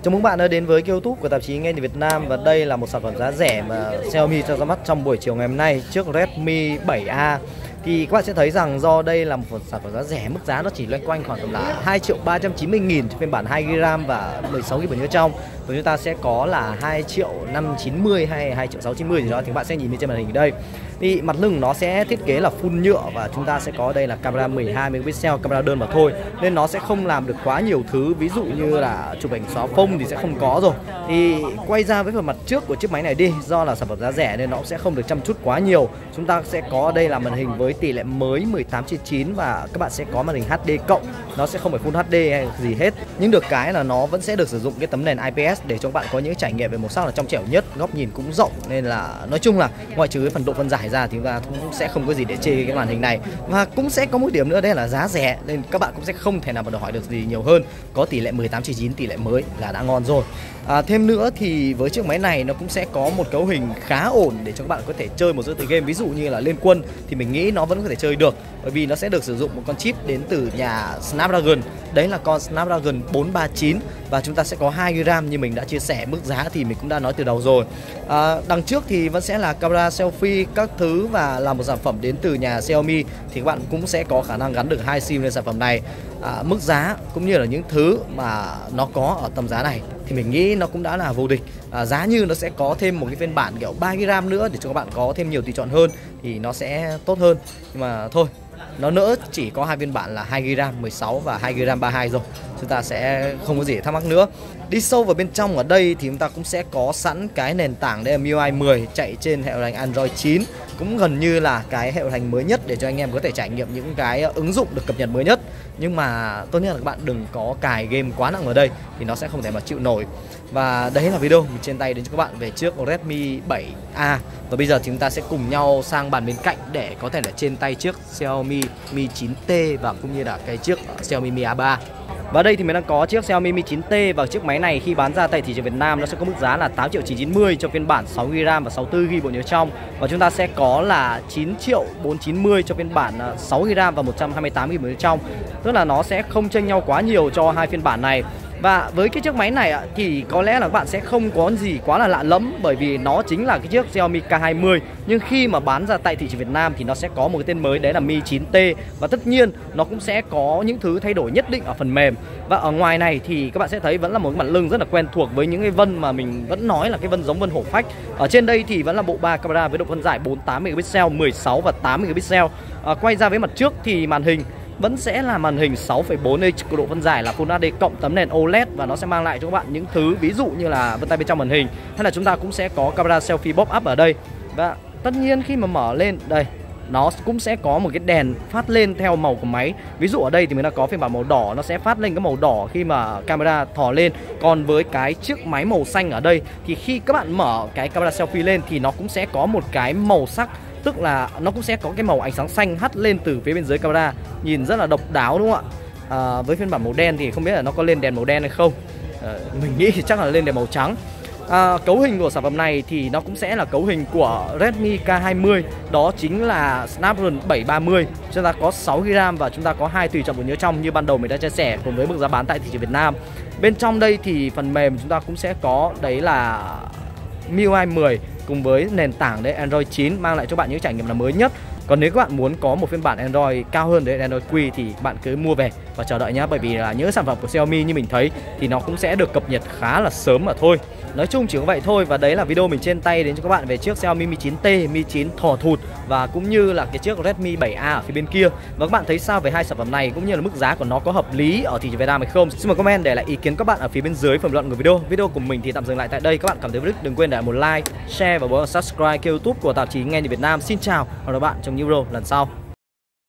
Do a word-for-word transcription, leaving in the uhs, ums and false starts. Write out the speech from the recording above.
Chào mừng bạn đã đến với YouTube của tạp chí Nghe Nhìn Việt Nam. Và đây là một sản phẩm giá rẻ mà Xiaomi cho ra mắt trong buổi chiều ngày hôm nay trước Redmi bảy A. Thì các bạn sẽ thấy rằng do đây là một sản phẩm giá rẻ, mức giá nó chỉ loanh quanh khoảng tầm là hai triệu ba trăm chín mươi nghìn cho phiên bản hai gi ga bai và mười sáu gi ga bai nhớ trong. Và chúng ta sẽ có là hai triệu năm trăm chín mươi hay hai triệu sáu trăm chín mươi gì đó, thì các bạn sẽ nhìn bên trên màn hình đây. Thì mặt lưng nó sẽ thiết kế là full nhựa và chúng ta sẽ có đây là camera mười hai megapixel, camera đơn mà thôi, nên nó sẽ không làm được quá nhiều thứ, ví dụ như là chụp ảnh xóa phông thì sẽ không có rồi. Thì quay ra với phần mặt trước của chiếc máy này đi, do là sản phẩm giá rẻ nên nó cũng sẽ không được chăm chút quá nhiều. Chúng ta sẽ có đây là màn hình với tỷ lệ mới mười tám trên chín và các bạn sẽ có màn hình hát đê cộng, nó sẽ không phải Full hát đê hay gì hết. Nhưng được cái là nó vẫn sẽ được sử dụng cái tấm nền i pê ét để cho các bạn có những trải nghiệm về màu sắc là trong trẻo nhất, góc nhìn cũng rộng, nên là nói chung là ngoại trừ cái phần độ phân giải ra thì chúng ta cũng sẽ không có gì để chê cái màn hình này. Và cũng sẽ có một điểm nữa, đây là giá rẻ nên các bạn cũng sẽ không thể nào mà đòi hỏi được gì nhiều hơn. Có tỷ lệ mười tám trên chín, tỷ lệ mới là đã ngon rồi. À, thêm nữa thì với chiếc máy này nó cũng sẽ có một cấu hình khá ổn để cho các bạn có thể chơi một số tựa game, ví dụ như là Liên Quân thì mình nghĩ nó vẫn có thể chơi được, bởi vì nó sẽ được sử dụng một con chip đến từ nhà Snapdragon, đấy là con Snapdragon bốn ba chín, và chúng ta sẽ có hai gi ga bai như mình đã chia sẻ. Mức giá thì mình cũng đã nói từ đầu rồi. À, đằng trước thì vẫn sẽ là camera selfie các thứ, và là một sản phẩm đến từ nhà Xiaomi thì các bạn cũng sẽ có khả năng gắn được hai sim lên sản phẩm này. À, mức giá cũng như là những thứ mà nó có ở tầm giá này thì mình nghĩ nó cũng đã là vô địch. À, giá như nó sẽ có thêm một cái phiên bản kiểu ba gi ga bai nữa để cho các bạn có thêm nhiều tùy chọn hơn thì nó sẽ tốt hơn. Nhưng mà thôi, nó nỡ chỉ có hai phiên bản là hai gi ga bai mười sáu và hai gi ga bai ba mươi hai rồi, chúng ta sẽ không có gì để thắc mắc nữa. Đi sâu vào bên trong ở đây thì chúng ta cũng sẽ có sẵn cái nền tảng đây là em i u i mười chạy trên hệ điều hành Android chín, cũng gần như là cái hệ điều hành mới nhất để cho anh em có thể trải nghiệm những cái ứng dụng được cập nhật mới nhất. Nhưng mà tốt nhất là các bạn đừng có cài game quá nặng ở đây thì nó sẽ không thể mà chịu nổi. Và đấy là video mình trên tay đến cho các bạn về chiếc Redmi bảy A. Và bây giờ thì chúng ta sẽ cùng nhau sang bàn bên cạnh để có thể là trên tay chiếc Xiaomi Mi chín T và cũng như là cái chiếc Xiaomi Mi A ba. Và đây thì mình đang có chiếc Xiaomi Mi chín T, và chiếc máy này khi bán ra tại thị trường Việt Nam nó sẽ có mức giá là tám triệu chín trăm chín mươi cho phiên bản sáu gi ga bai và sáu mươi tư gi ga bai bộ nhớ trong, và chúng ta sẽ có là chín triệu bốn trăm chín mươi cho phiên bản sáu gi ga bai và một trăm hai mươi tám gi ga bai bộ nhớ trong. Tức là nó sẽ không chênh nhau quá nhiều cho hai phiên bản này. Và với cái chiếc máy này thì có lẽ là các bạn sẽ không có gì quá là lạ lẫm, bởi vì nó chính là cái chiếc Xiaomi K hai mươi. Nhưng khi mà bán ra tại thị trường Việt Nam thì nó sẽ có một cái tên mới, đấy là Mi chín T. Và tất nhiên nó cũng sẽ có những thứ thay đổi nhất định ở phần mềm. Và ở ngoài này thì các bạn sẽ thấy vẫn là một cái mặt lưng rất là quen thuộc với những cái vân mà mình vẫn nói là cái vân giống vân hổ phách. Ở trên đây thì vẫn là bộ ba camera với độ phân giải bốn mươi tám megapixel, mười sáu và tám megapixel. à, Quay ra với mặt trước thì màn hình vẫn sẽ là màn hình sáu phẩy bốn inch, độ phân giải là Full hát đê cộng, tấm nền ô led, và nó sẽ mang lại cho các bạn những thứ ví dụ như là vân tay bên trong màn hình, hay là chúng ta cũng sẽ có camera selfie pop up ở đây. Và tất nhiên khi mà mở lên đây, nó cũng sẽ có một cái đèn phát lên theo màu của máy. Ví dụ ở đây thì mình đã có phiên bản màu đỏ, nó sẽ phát lên cái màu đỏ khi mà camera thò lên. Còn với cái chiếc máy màu xanh ở đây thì khi các bạn mở cái camera selfie lên thì nó cũng sẽ có một cái màu sắc, tức là nó cũng sẽ có cái màu ánh sáng xanh hắt lên từ phía bên dưới camera, nhìn rất là độc đáo đúng không ạ? À, với phiên bản màu đen thì không biết là nó có lên đèn màu đen hay không. à, Mình nghĩ thì chắc là lên đèn màu trắng. à, Cấu hình của sản phẩm này thì nó cũng sẽ là cấu hình của Redmi K hai mươi, đó chính là Snapdragon bảy ba mươi. Chúng ta có sáu gi ga bai và chúng ta có hai tùy chọn bộ nhớ trong như ban đầu mình đã chia sẻ, cùng với mức giá bán tại thị trường Việt Nam. Bên trong đây thì phần mềm chúng ta cũng sẽ có đấy là em i u i mười cùng với nền tảng đấy Android chín, mang lại cho bạn những trải nghiệm là mới nhất. Còn nếu các bạn muốn có một phiên bản Android cao hơn đấy, Android Q, thì bạn cứ mua về và chờ đợi nhá, bởi vì là những sản phẩm của Xiaomi như mình thấy thì nó cũng sẽ được cập nhật khá là sớm mà thôi. Nói chung chỉ có vậy thôi. Và đấy là video mình trên tay đến cho các bạn về chiếc Xiaomi Mi chín T, Mi chín thò thụt và cũng như là cái chiếc Redmi bảy A ở phía bên kia. Và các bạn thấy sao về hai sản phẩm này, cũng như là mức giá của nó có hợp lý ở thị trường Việt Nam hay không? Xin mời comment để lại ý kiến các bạn ở phía bên dưới phần luận của video. Video của mình thì tạm dừng lại tại đây. Các bạn cảm thấy vui đừng quên để lại một like, share và bấm subscribe kênh YouTube của tạp chí Nghe Nhìn Việt Nam. Xin chào và hẹn gặp lại bạn trong những video lần sau.